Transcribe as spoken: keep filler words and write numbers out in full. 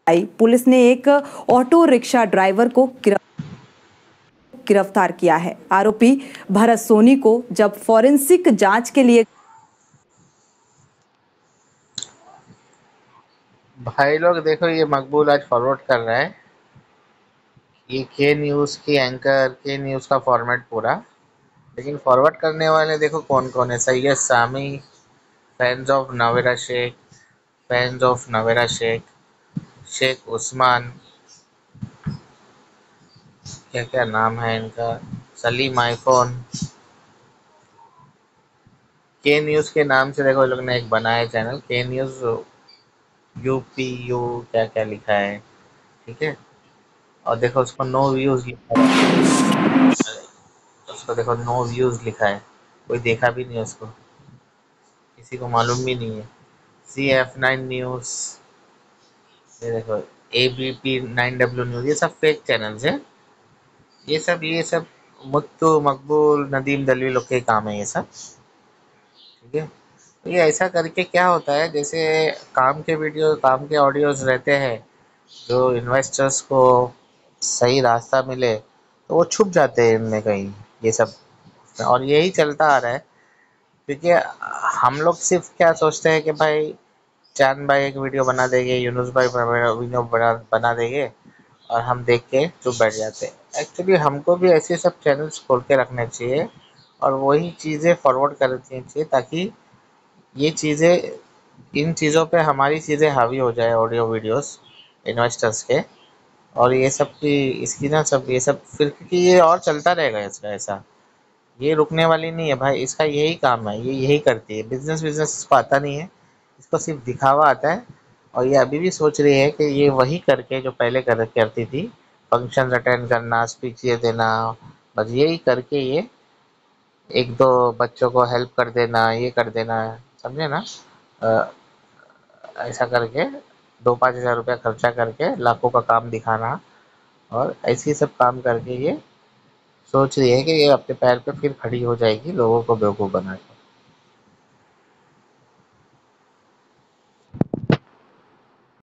आई police ने एक auto rickshaw driver को गिरफ्तार किया है। आरोपी भरत सोनी को जब फॉरेंसिक जांच के लिए भाई लोग देखो, ये मकबूल आज फॉरवर्ड कर रहा है ये के न्यूज़ की एंकर, के न्यूज़ का फॉर्मेट पूरा। लेकिन फॉरवर्ड करने वाले देखो कौन कौन है। Syed Sami, fans of Navera Sheikh, fans of Navera Sheikh, Sheikh Usman, क्या क्या नाम है इनका, सलीम आईफोन। के न्यूज़ के नाम से देखो लोग ने एक बनाया चैनल, के न्यूज़ यूपी यू क्या क्या लिखा है, ठीक है। और देखो उसको नो व्यूज लिखा है, उसको देखो नो व्यूज लिखा है, कोई देखा भी नहीं उसको, किसी को मालूम भी नहीं है। सी एफ नाइन न्यूज़, ये देखो A B P nine W news, ये सब फेक चैनल्स हैं। ये सब ये सब मुत्तू मकबूल नदीम दलवी लोग के काम है ये सब, ठीक है। तो ये ऐसा करके क्या होता है, जैसे काम के वीडियो, काम के ऑडियोज रहते हैं, जो इन्वेस्टर्स को सही रास्ता मिले तो वो छुप जाते हैं इनमें कहीं, ये सब। और यही चलता आ रहा है, क्योंकि हम लोग सिर्फ क्या सोचते हैं कि भाई चांद भाई एक वीडियो बना देंगे, यूनुस भाई वीडियो बना बना देंगे और हम देख के चुप बैठ जाते हैं। एक्चुअली हमको भी ऐसे सब चैनल्स खोल के रखने चाहिए और वही चीज़ें फॉरवर्ड करनी चाहिए, ताकि ये चीज़ें, इन चीज़ों पे हमारी चीज़ें हावी हो जाए, ऑडियो वीडियोस इन्वेस्टर्स के। और ये सब की इसकी ना सब ये सब फिर, क्योंकि ये और चलता रहेगा इसका ऐसा, ये रुकने वाली नहीं है भाई। इसका यही काम है, ये यही करती है। बिजनेस बिजनेस इसको आता नहीं है, इसको सिर्फ दिखावा आता है। और ये अभी भी सोच रही है कि ये वही करके जो पहले कर करती थी, फंक्शन अटेंड करना, स्पीचेस देना, बस यही करके ये एक दो बच्चों को हेल्प कर देना, ये कर देना, समझे ना। अ, ऐसा करके दो पाँच हज़ार रुपया खर्चा करके लाखों का काम दिखाना, और ऐसे ही सब काम करके ये सोच रही है कि ये अपने पैर पे फिर खड़ी हो जाएगी, लोगों को बेवकूफ़ बना के।